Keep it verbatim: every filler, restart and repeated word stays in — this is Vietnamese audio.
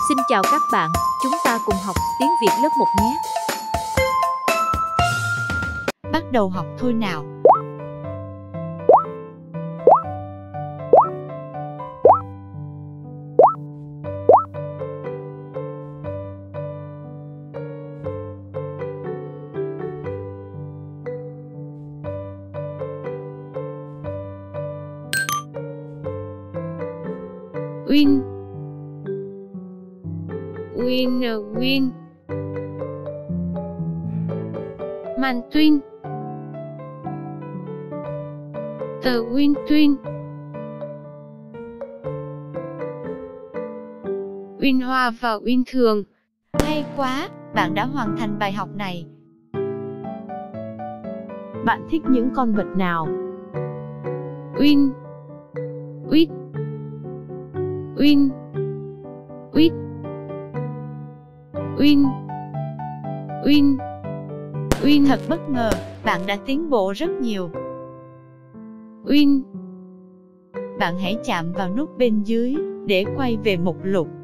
Xin chào các bạn, chúng ta cùng học tiếng Việt lớp một nhé. Bắt đầu học thôi nào. Win, winner, win. Man twin, the win twin. Win hoa và win thường. Hay quá, bạn đã hoàn thành bài học này. Bạn thích những con vật nào? Win, wheat, win, wheat, win, win, win. Thật bất ngờ, bạn đã tiến bộ rất nhiều. Win. Bạn hãy chạm vào nút bên dưới để quay về mục lục.